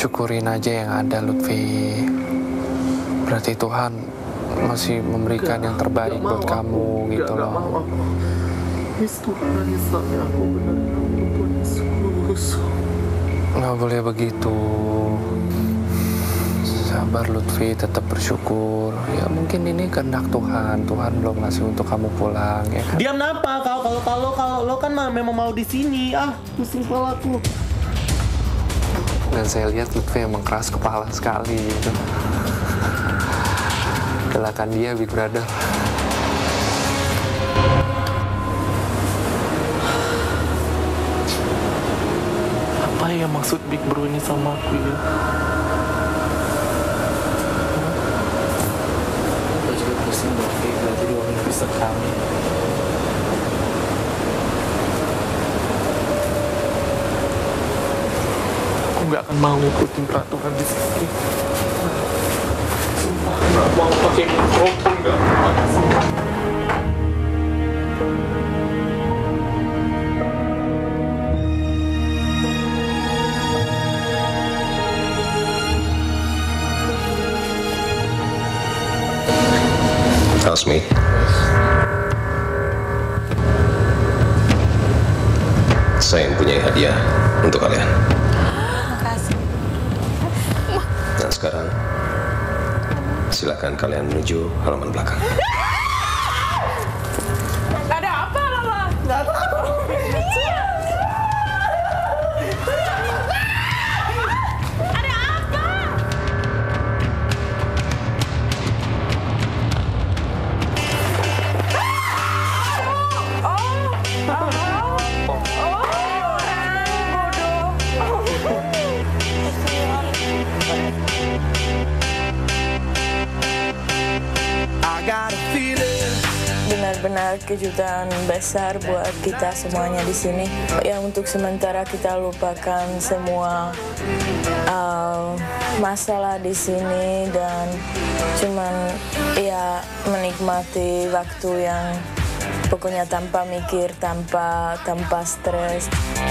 syukurin aja yang ada, Lutfi. Berarti Tuhan masih memberikan yang terbaik buat kamu gitu loh. Yesus Tuhan, Yesus aku benar, Tuhan Yesus. Nggak boleh begitu. Sabar Lutfi, tetap bersyukur. Ya mungkin ini kehendak Tuhan. Tuhan belum ngasih untuk kamu pulang ya kan? Diam kenapa? Kalau lo kan memang mau di sini. Pusing kepalaku. Dan saya lihat Lutfi emang keras kepala sekali gitu. Gelakan dia, Big Brother. Apa ya maksud Big Bro ini sama aku ya? Aku juga pusing Lutfi, berarti 2 minggu sekali. Aku nggak akan mau ngikutin peraturan di sini. Sumpah, nggak mau pakai mikrofon, nggak mau. Asmi, saya mempunyai hadiah untuk kalian. Makasih. Dan sekarang, silakan kalian menuju halaman belakang. Gak ada apa, Lala? Gak tahu. Ada apa? Benar-benar kejutan besar buat kita semuanya di sini. Yang untuk sementara kita lupakan semua masalah di sini dan cuman ya menikmati waktu yang pokoknya tanpa mikir, tanpa stres.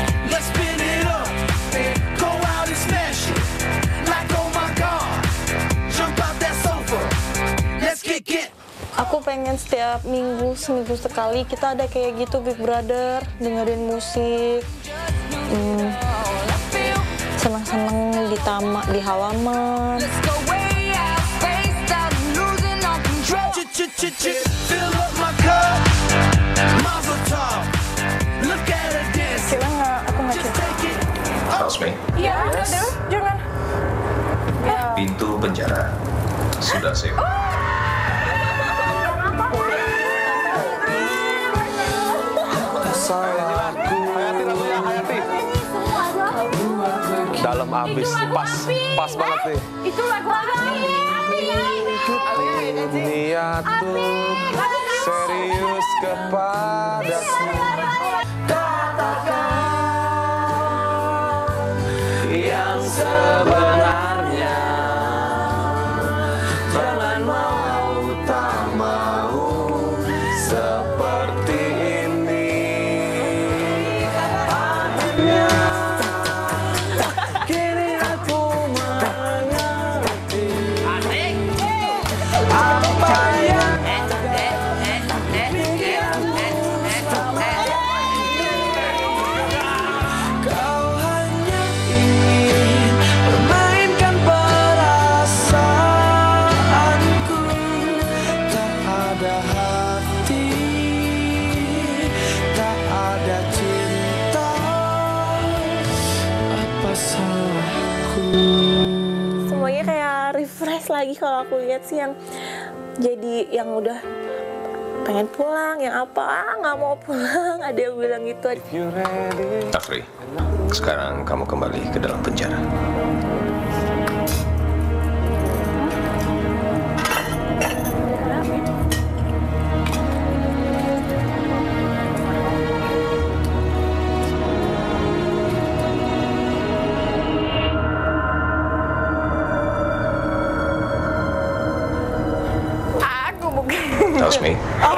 Aku pengen setiap minggu, seminggu sekali kita ada kayak gitu Big Brother, dengerin musik, senang-senang di halaman. Kira nggak, aku nggak suka. Asmi, Iya, udah, jangan. pintu penjara sudah saya. Dalam abis, pas banget nih. Itu lagu-lagu Niatku serius kepada yang sebenarnya. Jangan mau tak mau seperti ini. Akhirnya kini aku mengerti apa yang kau hanya ingin memainkan perasaanku. Tak ada hati, tak ada cinta. Apa salahku? semuanya kayak refresh lagi kalau aku lihat sih, yang jadi yang udah pengen pulang, yang apa nggak mau pulang, ada yang bilang gitu. Afri, sekarang kamu kembali ke dalam penjara. Aku bukan. Asmi,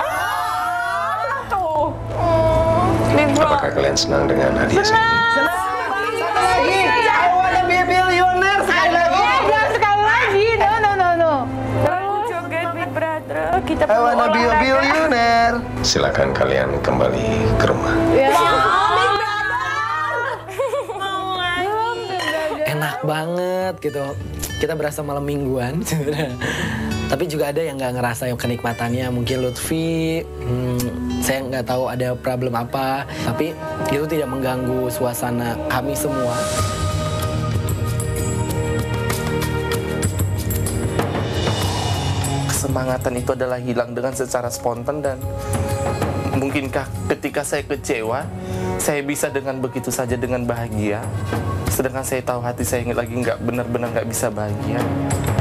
Tuh. Big Bro. apakah kalian senang dengan hadiah saya ini? Satu lagi, I wanna be a billionaire. I wanna be a billionaire. Silakan kalian kembali ke rumah. Enak banget gitu. Kita berasa malam mingguan sebenarnya. Tapi juga ada yang nggak ngerasa yang kenikmatannya. Mungkin Lutfi, saya nggak tahu ada problem apa. Tapi itu tidak mengganggu suasana kami semua. Kesemangatan itu adalah hilang dengan secara spontan dan mungkinkah ketika saya kecewa, saya bisa dengan begitu saja dengan bahagia. Sedangkan saya tahu hati saya lagi nggak benar-benar nggak bisa bahagia.